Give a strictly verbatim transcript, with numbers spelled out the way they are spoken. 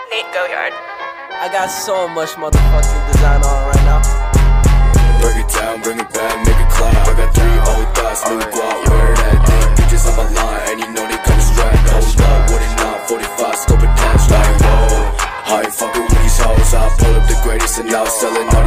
Nate Goyard. I got so much motherfucking design on right now. Break it down, bring it back, make it clap. I got three old thoughts, new guap, wear that thing. Bitches on my line, and you know they kinda strapped. Hold up, what it not, forty-five, scope attached. Like, whoa, I ain't fucking with these hoes. I pull up the greatest and now selling